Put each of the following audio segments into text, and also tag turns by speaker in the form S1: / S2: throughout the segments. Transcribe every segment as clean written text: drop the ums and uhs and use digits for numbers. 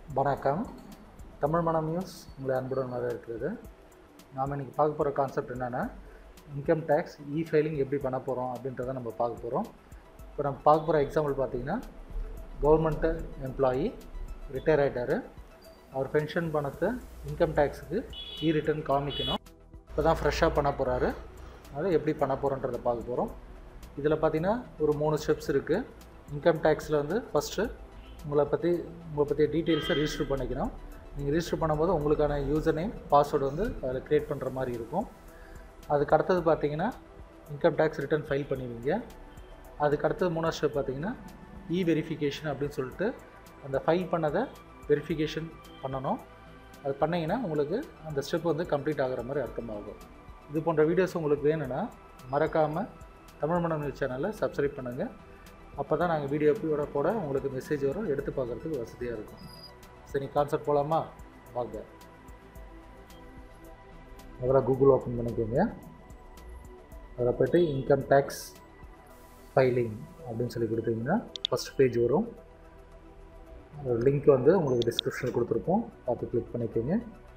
S1: வணக்கம். தமிழ் மனம் நியூஸ் உங்களை அன்புடன் வரவேற்கிறது. நாம் இன்றைக்கி பார்க்க போகிற கான்செப்ட் என்னென்னா, இன்கம் டேக்ஸ் ஃபைலிங் எப்படி பண்ண போகிறோம் அப்படின்றத நம்ம பார்க்க போகிறோம். இப்போ நம்ம பார்க்க போகிற எக்ஸாம்பிள் பார்த்திங்கன்னா, கவர்மெண்ட்டு எம்ப்ளாயி ரிட்டையர் ஆகிட்டார். அவர் பென்ஷன் பணத்தை இன்கம் டேக்ஸுக்கு ரிட்டர்ன் காமிக்கணும். இப்போ தான் ஃப்ரெஷ்ஷாக பண்ண போகிறாரு. அதை எப்படி பண்ண போகிறோன்றதை பார்க்க போகிறோம். இதில் பார்த்திங்கன்னா ஒரு 3 ஸ்டெப்ஸ் இருக்குது. இன்கம் டேக்ஸில் வந்து ஃபஸ்ட்டு உங்களை பற்றிய டீட்டெயில்ஸை ரிஜிஸ்டர் பண்ணிக்கணும். நீங்கள் ரிஜிஸ்டர் பண்ணும்போது உங்களுக்கான யூசர் நேம் பாஸ்வேர்டு வந்து அதில் க்ரியேட் பண்ணுற மாதிரி இருக்கும். அதுக்கு அடுத்தது பார்த்தீங்கன்னா இன்கம் டேக்ஸ் ரிட்டர்ன் ஃபைல் பண்ணுவீங்க. அதுக்கு அடுத்தது 3ஆவது ஸ்டெப் பார்த்தீங்கன்னா வெரிஃபிகேஷன் அப்படின்னு சொல்லிட்டு அந்த ஃபைல் பண்ணதை வெரிஃபிகேஷன் பண்ணணும். அது பண்ணிங்கன்னா உங்களுக்கு அந்த ஸ்டெப் வந்து கம்ப்ளீட் ஆகிற மாதிரி அர்த்தமாகும். இது போன்ற வீடியோஸ் உங்களுக்கு வேணும்னா மறக்காமல் தமிழ் மனம் நியூஸ் சேனலை சப்ஸ்கிரைப் பண்ணுங்கள். அப்போ தான் நாங்கள் வீடியோ போட உங்களுக்கு மெசேஜ் வரும், எடுத்து பார்க்குறதுக்கு வசதியாக இருக்கும். சரி, கான்செப்ட் போகலாமா? வாங்க. முதல்ல கூகுள் ஓப்பன் பண்ணிக்கோங்க. அதில் போய்ட்டு இன்கம் டேக்ஸ் ஃபைலிங் அப்படின்னு சொல்லி கொடுத்தீங்கன்னா ஃபஸ்ட் பேஜ் வரும். ஒரு லிங்க் வந்து உங்களுக்கு டிஸ்கிரிப்ஷனில் கொடுத்துருப்போம், பார்த்து கிளிக் பண்ணிக்கோங்க.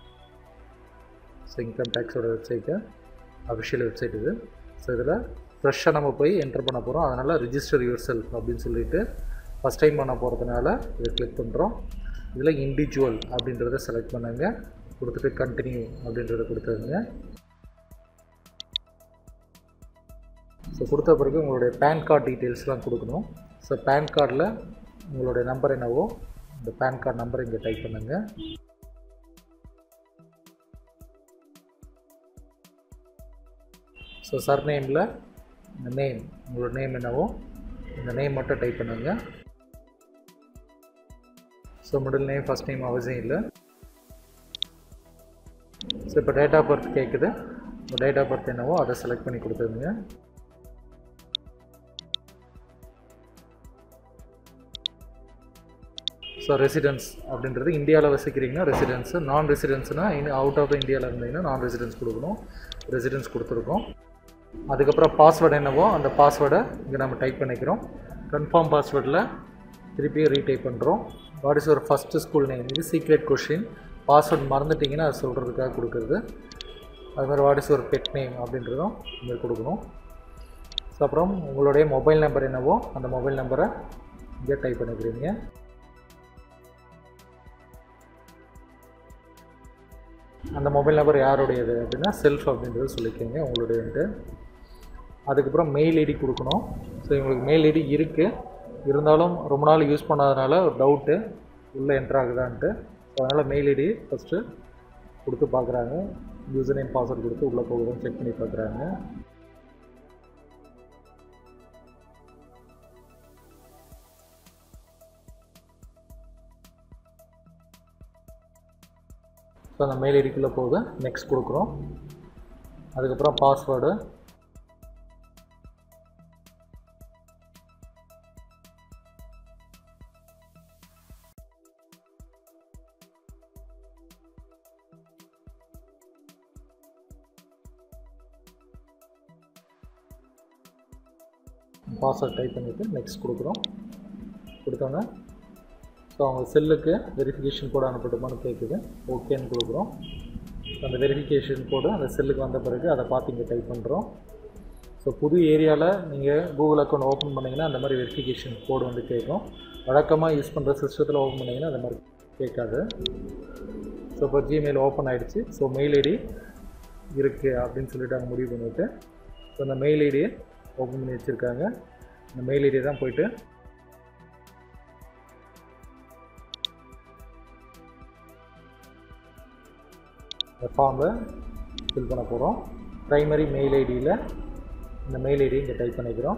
S1: ஸோ இன்கம் டேக்ஸோட வெப்சைட்டை அஃபிஷியல் வெப்சைட் இது. ஸோ இதில் ஃப்ரெஷ்ஷாக நம்ம போய் என்டர் பண்ண போகிறோம். அதனால் ரிஜிஸ்டர் யுவர் செல்ஃப் அப்படின்னு சொல்லிட்டு ஃபஸ்ட் டைம் பண்ண போகிறதுனால இதை கிளிக் பண்ணுறோம். இதில் இண்டிவிஜுவல் அப்படின்றத செலக்ட் பண்ணுங்க. கொடுத்துட்டு கண்டினியூ அப்படின்றத கொடுத்துருங்க. ஸோ கொடுத்த பிறகு உங்களுடைய பேன் கார்டு டீட்டெயில்ஸ்லாம் கொடுக்கணும். ஸோ பேன் கார்டில் உங்களுடைய நம்பர் என்னவோ இந்த பேன் கார்டு நம்பரை இங்கே டைப் பண்ணுங்கள். ஸோ சர்நேமில் இந்த நேம், உங்களோட நேம் என்னவோ இந்த நேம் மட்டும் டைப் பண்ணுங்க. So middle name first name அவசியம் இல்லை. ஸோ இப்போ டேட் ஆஃப் பர்த் கேட்குது. டேட் ஆஃப் பர்த் என்னவோ அதை செலக்ட் பண்ணி கொடுத்துருங்க. ஸோ ரெசிடென்ஸ் அப்படின்றது இந்தியாவில் வசிக்கிறீங்கன்னா ரெசிடென்ஸு, நான் ரெசிடென்ஸ்னால் அவுட் ஆஃப் த இந்தியாவில் இருந்தீங்கன்னா நான் ரெசிடென்ஸ் கொடுக்கணும். ரெசிடென்ஸ் கொடுத்துருக்கோம். அதுக்கப்புறம் பாஸ்வேர்டு என்னவோ அந்த பாஸ்வேர்டை இங்கே நம்ம டைப் பண்ணிக்கிறோம். கன்ஃபார்ம் பாஸ்வேர்டில் திருப்பி ரீடைப் பண்ணுறோம். வாட் இஸ் ஒரு ஃபஸ்ட்டு ஸ்கூல் நேம், இது சீக்ரெட் கொஷின். பாஸ்வேர்டு மறந்துட்டிங்கன்னா அது சொல்கிறதுக்காக கொடுக்குறது. அதுமாதிரி வாட் இஸ் ஒரு பெட் நேம் அப்படின்றதும் இங்கே கொடுக்கணும். ஸோ அப்புறம் உங்களுடைய மொபைல் நம்பர் என்னவோ அந்த மொபைல் நம்பரை இங்கே டைப் பண்ணிக்கிறீங்க. அந்த மொபைல் நம்பர் யாருடையது அப்படின்னா செல்ஃப் அப்படின்றது சொல்லிக்கோங்க உங்களுடையன்ட்டு. அதுக்கப்புறம் மெயில் ஐடி கொடுக்கணும். ஸோ இவங்களுக்கு மெயில் ஐடி இருக்குது, இருந்தாலும் ரொம்ப நாள் யூஸ் பண்ணாதனால ஒரு டவுட்டு உள்ளே என்ட்ரு ஆகுதான்ட்டு. ஸோ அதனால் மெயில் ஐடி ஃபஸ்ட்டு கொடுத்து பார்க்குறாங்க. யூசர் நேம் பாஸ்வேர்டு கொடுத்து உள்ளே போகுதுன்னு செக் பண்ணி பார்க்குறாங்க. ஸோ அந்த மெயில் ஐடிக்குள்ளே போகுது, நெக்ஸ்ட் கொடுக்குறோம். அதுக்கப்புறம் பாஸ்வேர்டு, பாஸ்வேர்டு டைப் பண்ணிவிட்டு நெக்ஸ்ட் கொடுக்குறோம். கொடுத்தோன்னே ஸோ அவங்க செல்லுக்கு வெரிஃபிகேஷன் கோடு அனுப்பட்டுமான்னு கேட்குது. ஓகேன்னு கொடுக்குறோம். அந்த வெரிஃபிகேஷன் கோடு அந்த செல்லுக்கு வந்த பிறகு அதை பார்த்து இங்கே டைப் பண்ணுறோம். ஸோ புது ஏரியாவில் நீங்கள் கூகுள் அக்கௌண்ட் ஓப்பன் பண்ணிங்கன்னா அந்த மாதிரி வெரிஃபிகேஷன் கோடு வந்து கேட்கும். வழக்கமாக யூஸ் பண்ணுற சிஸ்டத்தில் ஓப்பன் பண்ணிங்கன்னா அந்த மாதிரி கேட்காது. ஸோ இப்போ ஜிமெயில் ஓப்பன் ஆகிடுச்சு. ஸோ மெயில் ஐடி இருக்குது அப்படின்னு சொல்லிட்டு அவங்க முடிவு பண்ணிவிட்டு ஸோ அந்த மெயில் ஐடியை ஓப்பன் பண்ணி வச்சுருக்காங்க. அந்த மெயில் ஐடியை தான் போய்ட்டு ஃபார்மில் ஃபில் பண்ண போகிறோம். ப்ரைமரி மெயில் ஐடியில் இந்த மெயில் ஐடி இங்கே டைப் பண்ணிக்கிறோம்.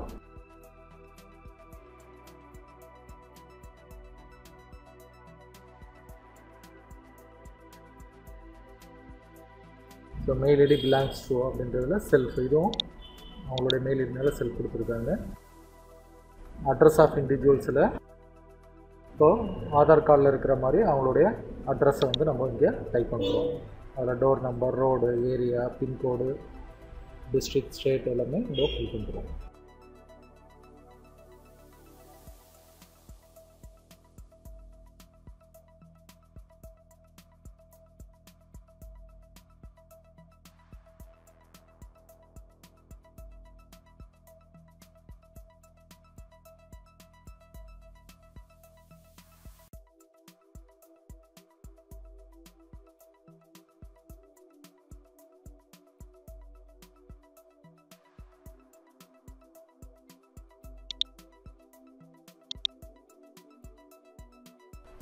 S1: So mail ID belongs to அப்படின்றதுல செல்ஃப், இதுவும் அவங்களுடைய மெயில் ஐடினால செல்ஃப் கொடுத்துருக்காங்க. அட்ரஸ் ஆஃப் இண்டிவிஜுவல்ஸில் ஸோ ஆதார் கார்டில் இருக்கிற மாதிரி அவங்களுடைய அட்ரஸை வந்து நம்ம இங்கே டைப் பண்ணுறோம். அதில் door number, road, area, pincode, district, state எல்லாமே இங்கே ஃபில் பண்ணுறோம்.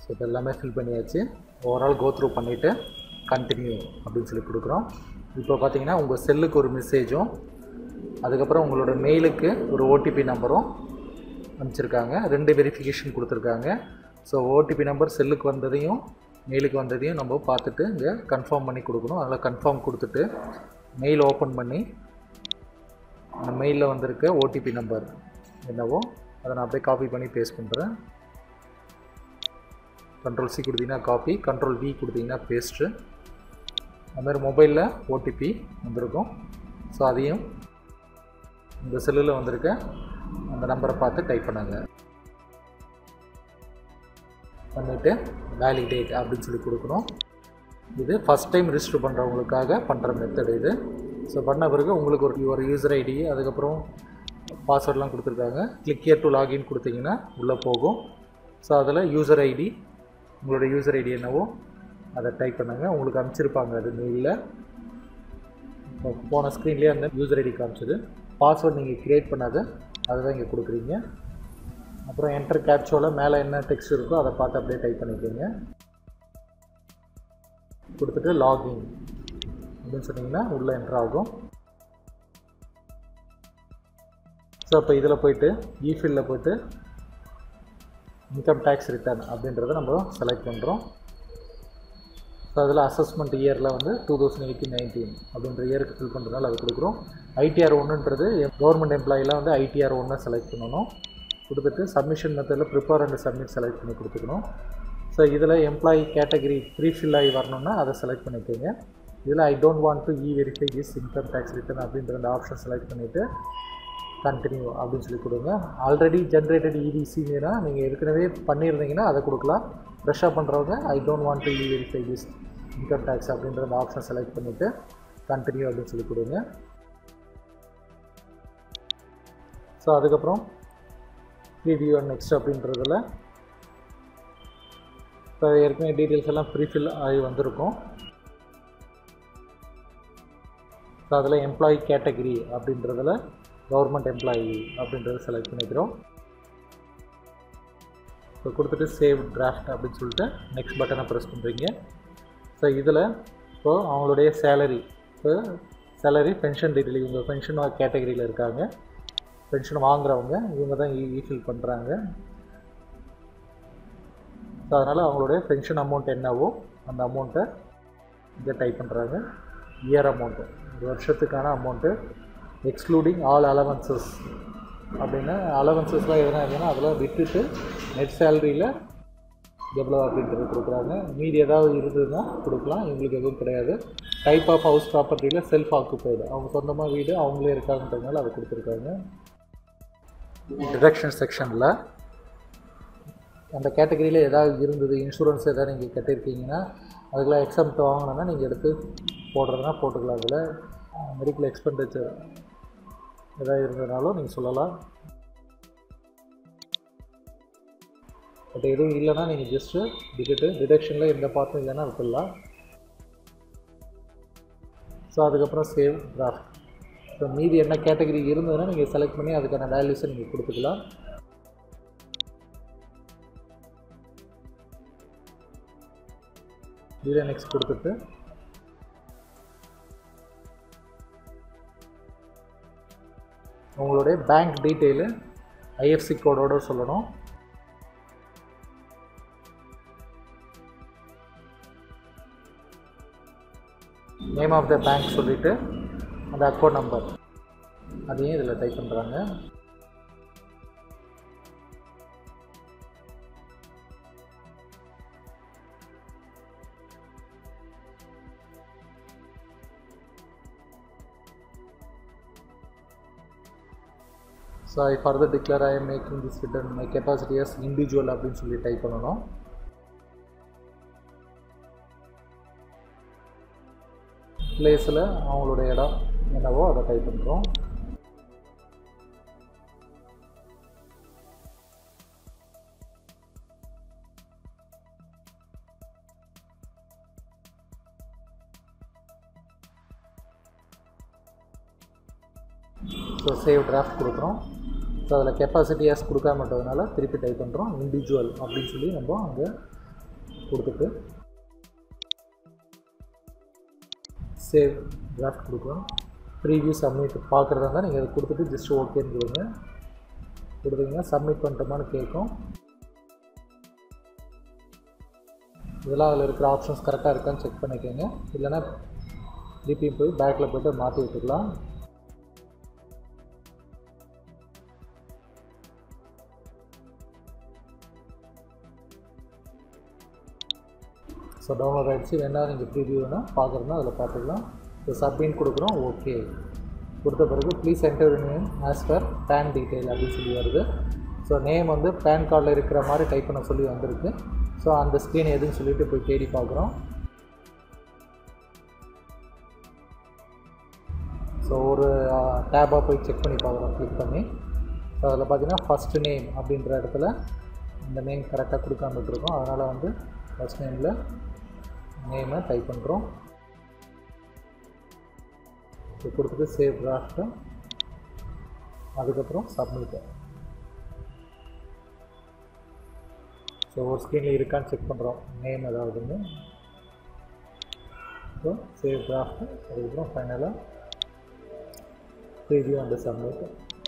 S1: ஸோ இப்போ எல்லாமே ஃபில் பண்ணியாச்சு. ஓவரால் கோ த்ரூ பண்ணிவிட்டு கண்டினியூ அப்படின்னு சொல்லி கொடுக்குறோம். இப்போ பார்த்தீங்கன்னா உங்கள் செல்லுக்கு ஒரு மெசேஜும் அதுக்கப்புறம் உங்களோட மெயிலுக்கு ஒரு ஓடிபி நம்பரும் அனுப்பிச்சிருக்காங்க. 2 வெரிஃபிகேஷன் கொடுத்துருக்காங்க. ஸோ ஓடிபி நம்பர் செல்லுக்கு வந்ததையும் மெயிலுக்கு வந்ததையும் நம்ம பார்த்துட்டு இங்கே கன்ஃபார்ம் பண்ணி கொடுக்கணும். அதில் கன்ஃபார்ம் கொடுத்துட்டு மெயில் ஓப்பன் பண்ணி அந்த மெயிலில் வந்திருக்க ஓடிபி நம்பர் என்னவோ அதை நான் அப்படியே காப்பி பண்ணி பேஸ்ட் பண்ணுறேன். கண்ட்ரோல் சி கொடுத்தீங்கன்னா காப்பி, கண்ட்ரோல் வி கொடுத்தீங்கன்னா பேஸ்ட்டு. அதுமாதிரி மொபைலில் ஓடிபி வந்திருக்கும். ஸோ அதையும் இந்த செல்லில் வந்திருக்க அந்த நம்பரை பார்த்து டைப் பண்ணாங்க. பண்ணிவிட்டு வேலிடேட் அப்படின்னு சொல்லி கொடுக்கணும். இது ஃபஸ்ட் டைம் ரிஜிஸ்டர் பண்ணுறவங்களுக்காக பண்ணுற மெத்தட் இது. ஸோ பண்ண பிறகு உங்களுக்கு ஒரு யூசர் ஐடி அதுக்கப்புறம் பாஸ்வேர்ட்லாம் கொடுத்துருக்காங்க. கிளிக் ஹியர் டு லாகின் கொடுத்தீங்கன்னா உள்ளே போகும். ஸோ அதில் யூசர் ஐடி, உங்களோட யூசர் ஐடி என்னவோ அதை டைப் பண்ணுங்க. உங்களுக்கு அனுப்பிச்சிருப்பாங்க அது மெயிலில். இப்போ போன ஸ்க்ரீன்லேயே அந்த யூசர் ஐடி காமிச்சது. பாஸ்வேர்ட் நீங்கள் க்ரியேட் பண்ணாத அதுதான் இங்கே கொடுக்குறீங்க. அப்புறம் என்டர் கேப்சோவில் மேலே என்ன டெக்ஸ்ட் இருக்கோ அதை பார்த்து அப்படியே டைப் பண்ணிக்கோங்க. கொடுத்துட்டு லாகின் அப்படின்னு சொன்னீங்கன்னா உள்ளே என்டர் ஆகும். ஸோ இப்போ இதில் போய்ட்டு இஃபீல்டில் போய்ட்டு இன்கம் டேக்ஸ் ரிட்டர்ன் அப்படின்றத நம்ம செலக்ட் பண்ணுறோம். ஸோ அதில் அசஸ்மெண்ட் இயரில் வந்து 2018-19 அப்படின்ற இயருக்கு ஃபில் பண்ணுறதுனால அது கொடுக்குறோம். ITR 1ன்றது கவர்மெண்ட் எம்ப்ளாயிலாம் வந்து ITR 1 செலக்ட் பண்ணணும். கொடுத்துட்டு சப்மிஷன் மெத்தடில் ப்ரிப்பேர் அண்ட் சப்மிட் செலக்ட் பண்ணி கொடுத்துக்கணும். ஸோ இதில் எம்ப்ளாயி கேட்டகரி ப்ரீஃபில் ஆகி வரணுன்னா அதை செலக்ட் பண்ணிக்கோங்க. இதில் I don't want to verify this income tax return அப்படின்ற அந்த ஆப்ஷன் செலக்ட் பண்ணிவிட்டு கண்டினியூ அப்படின்னு சொல்லி கொடுங்க. ஆல்ரெடி ஜென்ரேட்டட் EDCனா நீங்கள் ஏற்கனவே பண்ணியிருந்தீங்கன்னா அதை கொடுக்கலாம். ஃப்ரெஷ்ஷாக பண்ணுறவங்க I don't want to verify this income tax அப்படின்ற அந்த ஆப்ஷன் செலக்ட் பண்ணிவிட்டு கண்டினியூ அப்படின்னு சொல்லி கொடுங்க. ஸோ அதுக்கப்புறம் ப்ரீவியூ அண்ட் நெக்ஸ்ட் அப்படின்றதில் இப்போ ஏற்கனவே டீட்டெயில்ஸ் எல்லாம் ப்ரீஃபில் ஆகி வந்திருக்கும். ஸோ அதில் எம்ப்ளாயி கேட்டகரி அப்படின்றதில் கவர்மெண்ட் எம்ப்ளாயி அப்படின்றத செலக்ட் பண்ணிக்கிறோம். ஸோ கொடுத்துட்டு சேவ் டிராஃப்ட் அப்படின்னு சொல்லிட்டு நெக்ஸ்ட் பட்டனை ப்ரெஸ் பண்ணுறீங்க. ஸோ இதில் இப்போது அவங்களுடைய சேலரி பென்ஷன் டீட்டெயில் இவங்க பென்ஷன் கேட்டகரியில் இருக்காங்க. பென்ஷன் வாங்குறவங்க இவங்க தான் ஃபில் பண்ணுறாங்க. ஸோ அதனால் அவங்களுடைய பென்ஷன் அமௌண்ட் என்னவோ அந்த அமௌண்ட்டை இங்கே டைப் பண்ணுறாங்க. இயர் அமௌண்ட்டு, ஒரு வருஷத்துக்கான அமௌண்ட்டு எக்ஸ்க்ளூடிங் ஆல் அலவன்சஸ் அப்படின்னு அலவன்சஸ்லாம் எதுனா இருந்ததுன்னா அதெல்லாம் விட்டுட்டு நெட் சேலரியில் எவ்வளோ அப்படின்றது கொடுக்குறாங்க. மீதி ஏதாவது இருந்ததுன்னா கொடுக்கலாம். இவங்களுக்கு எதுவும் கிடையாது. டைப் ஆஃப் ஹவுஸ் ப்ராப்பர்ட்டியில் செல்ஃப் ஆக்குப்பைடு, அவங்க சொந்தமாக வீடு அவங்களே இருக்காங்கன்றதுனால அதை கொடுத்துருக்காங்க. டிடக்ஷன் செக்ஷனில் அந்த கேட்டகரியில் ஏதாவது இருந்தது, இன்சூரன்ஸ் எதாவது நீங்கள் கட்டியிருக்கீங்கன்னா அதுக்கெல்லாம் எக்ஸாம்ட் வாங்கினோன்னா நீங்கள் எடுத்து போடுறதுனா போட்டுக்கலாம். அதில் மெடிக்கல் எக்ஸ்பெண்டிச்சர் எதாவது இருந்ததுனாலும் நீங்கள் சொல்லலாம். பட் எதுவும் இல்லைன்னா நீங்கள் ஜஸ்ட்டு டிடக்ஷனில் எந்த பார்ட்டும் இல்லைன்னா விட்டுடலாம். ஸோ அதுக்கப்புறம் சேவ் டிராஃப்ட். ஸோ மீதி என்ன கேட்டகரி இருந்ததுன்னா நீங்கள் செலக்ட் பண்ணி அதுக்கான வேல்யூஸை நீங்கள் கொடுத்துக்கலாம். இதில் நெக்ஸ்ட் கொடுத்துட்டு உங்களுடைய பேங்க் டீட்டெயிலு IFSC கோடோடு சொல்லணும். நேம் ஆஃப் த பேங்க் சொல்லிவிட்டு அந்த அக்கௌண்ட் நம்பர் அதையும் இதில் டைப் பண்ணுறாங்க. So I further declare I am making this return my capacity as individual அப்படின்னு சொல்லி டைப் பண்ணணும். பிளேஸில் அவங்களோட இடம் என்னவோ அதை டைப் பண்ணுறோம். ஸோ சேவ் டிராஃப்ட் கொடுக்குறோம். ஸோ அதில் கெப்பாசிட்டி கொடுக்காம விட்டதுனால திருப்பி டைப் பண்ணுறோம் இண்டிவிஜுவல் அப்படின்னு சொல்லி நம்ம அங்கே கொடுத்துட்டு சேவ் டிராஃப்ட் கொடுக்குறோம். ப்ரீவியூ சப்மிட் பார்க்குறதா இருந்தால் நீங்கள் அதை கொடுத்துட்டு ஜஸ்ட் ஓகேன்னு கொடுத்தீங்கன்னா சப்மிட் பண்ணிட்டோமான்னு கேட்கும். இதெல்லாம் அதில் இருக்கிற ஆப்ஷன்ஸ் கரெக்டாக இருக்கான்னு செக் பண்ணிக்கோங்க. இல்லைனா திருப்பியும் போய் பேக்கில் போய்ட்டு மாற்றி விட்டுக்கலாம். ஸோ டவுன்லோட் ஆகிடுச்சு. வேணால் நீங்கள் ப்ரீவியூ வேணால் பார்க்குறதுனா அதில் பார்த்துக்கலாம். ஸோ சப்மிட் கொடுக்குறோம். ஓகே கொடுத்த பிறகு please enter name as per PAN detail அப்படின்னு சொல்லி வருது. ஸோ நேம் வந்து பேன் கார்டில் இருக்கிற மாதிரி டைப் பண்ண சொல்லி வந்திருக்கு. ஸோ அந்த ஸ்க்ரீன் எதுன்னு சொல்லிட்டு போய் தேடி பார்க்குறோம். ஸோ ஒரு டேபாக போய் செக் பண்ணி பார்க்குறோம் கிளிக் பண்ணி. ஸோ அதில் பார்த்தீங்கன்னா ஃபஸ்ட்டு நேம் அப்படின்ற இடத்துல இந்த நேம் கரெக்டாக கொடுக்காமட்டுருக்கோம். அதனால் வந்து ஃபஸ்ட் நேமில் நேமை டைப் பண்ணுறோம். ஸோ கொடுத்துட்டு சேவ் டிராஃப்ட்டு, அதுக்கப்புறம் சப்மிட். ஸோ ஒரு ஸ்க்ரீனில் இருக்கான்னு செக் பண்ணுறோம் நேம் ஏதாவதுன்னு. ஸோ சேவ் டிராஃப்ட்டு, அதுக்கப்புறம் ஃபைனலாக ப்ரீவியூ அண்ட் சப்மிட்.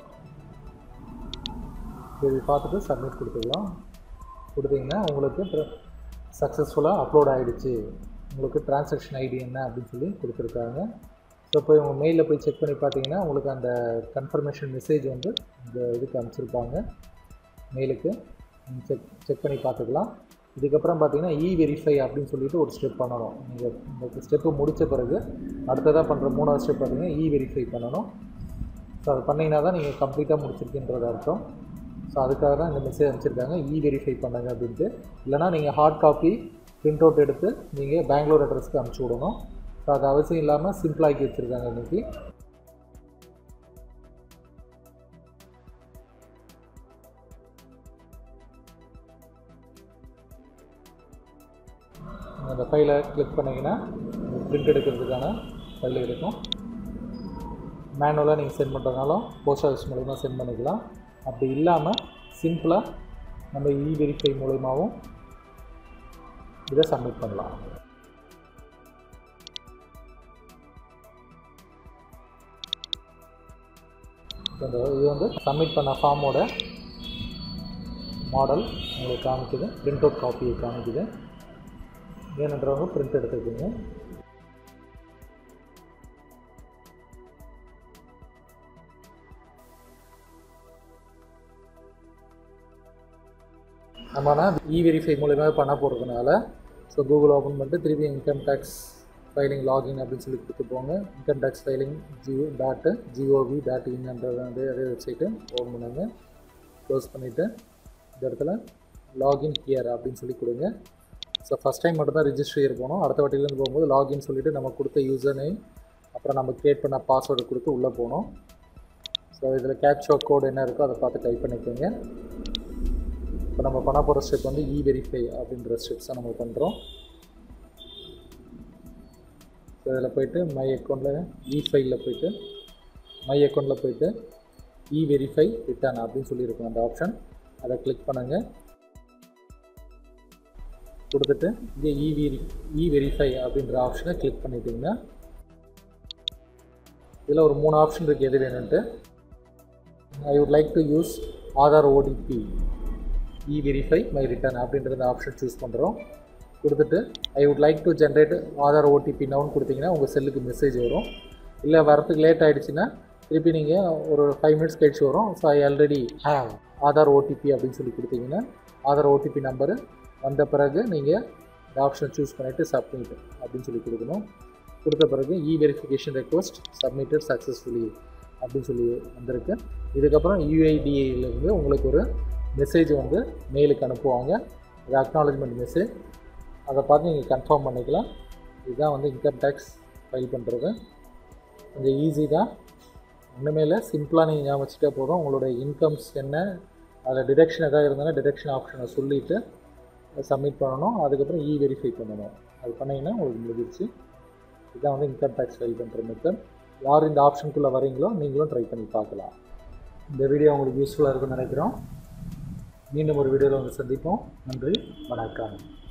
S1: இது பார்த்துட்டு சப்மிட் கொடுத்துக்கலாம். கொடுத்தீங்கன்னா உங்களுக்கு சக்ஸஸ்ஃபுல்லாக அப்லோட் ஆகிடுச்சு. உங்களுக்கு ட்ரான்சாக்ஷன் ஐடி என்ன அப்படின்னு சொல்லி கொடுத்துருக்காங்க. ஸோ போய் உங்கள் மெயிலில் போய் செக் பண்ணி பார்த்தீங்கன்னா உங்களுக்கு அந்த கன்ஃபர்மேஷன் மெசேஜ் வந்து இந்த இதுக்கு அனுப்பிச்சிருப்பாங்க மெயிலுக்கு. செக் பண்ணி பார்த்துக்கலாம். இதுக்கப்புறம் பார்த்தீங்கன்னா வெரிஃபை அப்படின்னு சொல்லிட்டு ஒரு ஸ்டெப் பண்ணணும். நீங்கள் இந்த ஸ்டெப்பு முடித்த பிறகு அடுத்ததாக பண்ணுற 3வது ஸ்டெப் பார்த்தீங்கன்னா வெரிஃபை பண்ணணும். ஸோ அது பண்ணிங்கன்னா தான் நீங்கள் கம்ப்ளீட்டாக முடிச்சிருக்கின்றது அர்த்தம். ஸோ அதுக்காக தான் இந்த மெசேஜ் அனுப்பிச்சிருக்காங்க வெரிஃபை பண்ணுங்க அப்படின்ட்டு. இல்லைனா நீங்கள் ஹார்ட் காப்பி பிரிண்ட் அவுட் எடுத்து நீங்கள் பெங்களூர் அட்ரஸ்க்கு அனுப்பிச்சி விடணும். ஸோ அது அவசியம் இல்லாமல் சிம்பிளாக்கி வச்சுருக்காங்க இன்றைக்கி. அந்த ஃபைலை கிளிக் பண்ணிங்கன்னா பிரிண்ட் எடுக்கிறதுக்கான ஃபைல் இருக்கும். மேனுவலாக நீங்கள் சென்ட் பண்ணுறதுனாலும் போஸ்ட் ஆஃபீஸ் மூலிமா சென்ட் பண்ணிக்கலாம். அப்படி இல்லாமல் சிம்பிளாக நம்ம வெரிஃபை மூலமாகவும் இதை சப்மிட் பண்ணலாம். இது வந்து சப்மிட் பண்ண ஃபார்மோட மாடல் உங்களுக்கு காமிக்குது. பிரிண்ட் அவுட் காப்பியை காமிக்குது. ஏனென்றவங்க பிரிண்ட் எடுத்துக்கிங்க. நம்ம வெரிஃபை மூலிமா பண்ண போகிறதுனால ஸோ கூகுள் ஓப்பன் பண்ணிட்டு திருப்பி இன்கம் டேக்ஸ் ஃபைலிங் லாகின் அப்படின்னு சொல்லி கொடுத்து போங்க. இன்கம் டேக்ஸ் ஃபைலிங் gov.in அதே வெப்சைட்டு ஓப்பன் பண்ணுங்க. க்ளோஸ் பண்ணிவிட்டு இந்த இடத்துல லாகின் ஹியர் அப்படின்னு சொல்லி கொடுங்க. ஸோ ஃபஸ்ட் டைம் மட்டும் தான் ரிஜிஸ்டர் போகணும். அடுத்த வாட்டிலேருந்து போகும்போது லாகின் சொல்லிவிட்டு நம்ம கொடுத்த யூசர் நேம் அப்புறம் நம்ம க்ரியேட் பண்ண பாஸ்வேர்டு கொடுத்து உள்ளே போகணும். ஸோ இதில் கேப்சா கோட் என்ன இருக்கோ அதை பார்த்து டைப் பண்ணிக்கோங்க. இப்போ நம்ம பண்ண போகிற ஸ்டெப் வந்து வெரிஃபை அப்படின்ற ஸ்டெப்ஸை நம்ம பண்ணுறோம். ஸோ இதில் போய்ட்டு மை அக்கௌண்ட்டில் ஃபைலில் போய்ட்டு மை அக்கௌண்ட்டில் போய்ட்டு வெரிஃபை ரிட்டர்ன் அப்படின்னு சொல்லியிருக்கோம் அந்த ஆப்ஷன். அதை கிளிக் பண்ணுங்கள். கொடுத்துட்டு இங்கே வெரிஃபை அப்படின்ற ஆப்ஷனை கிளிக் பண்ணிட்டீங்கன்னா இதில் ஒரு 3 ஆப்ஷன் இருக்குது எது வேணுன்ட்டு. I would like to use Aadhaar OTP verify my return அப்படின்ற ஆப்ஷன் சூஸ் பண்ணுறோம். கொடுத்துட்டு I would like to generate Aadhaar OTP நவுன்னு கொடுத்தீங்கன்னா உங்கள் செல்லுக்கு மெசேஜ் வரும். இல்லை வரத்துக்கு லேட் ஆகிடுச்சுன்னா திருப்பி நீங்கள் ஒரு 5 மினிட்ஸ் கழிச்சு வரும். So I already have Aadhaar OTP அப்படின்னு சொல்லி கொடுத்தீங்கன்னா ஆதார் ஓடிபி நம்பரு வந்த பிறகு நீங்கள் இந்த ஆப்ஷன் சூஸ் பண்ணிவிட்டு சப்மிட் அப்படின்னு சொல்லி கொடுக்கணும். கொடுத்த பிறகு வெரிஃபிகேஷன் ரெக்வஸ்ட் சப்மிட்டட் சக்ஸஸ்ஃபுல்லி அப்படின்னு சொல்லி வந்திருக்கு. இதுக்கப்புறம் யூஐடிஏலேருந்து உங்களுக்கு ஒரு மெசேஜ் வந்து மெயிலுக்கு அனுப்புவாங்க. அது அக்னாலஜ்மெண்ட் மெசேஜ். அதை பார்த்து நீங்கள் கன்ஃபார்ம் பண்ணிக்கலாம். இதுதான் வந்து இன்கம் டேக்ஸ் ஃபைல் பண்ணுறது. கொஞ்சம் ஈஸி தான். ஒன்றுமே இல்லை, சிம்பிளாக நீங்கள் ஞாபகம் வச்சுட்டே போதும். உங்களோட இன்கம்ஸ் என்ன, அதில் டிடக்ஷன் எதாவது இருந்தாலும் டிடக்ஷன் ஆப்ஷனை சொல்லிவிட்டு சப்மிட் பண்ணணும். அதுக்கப்புறம் வெரிஃபை பண்ணணும். அது பண்ணிங்கன்னா உங்களுக்கு முடிஞ்சிருச்சு. இதுதான் வந்து இன்கம் டேக்ஸ் ஃபைல் பண்ணுற மெத்தட். யார் இந்த ஆப்ஷனுக்குள்ளே வரீங்களோ நீங்களும் ட்ரை பண்ணி பார்க்கலாம். இந்த வீடியோ உங்களுக்கு யூஸ்ஃபுல்லாக இருக்குன்னு நினைக்கிறோம். மீண்டும் ஒரு வீடியோவில் வந்து சந்திப்போம். நன்றி, வணக்கம்.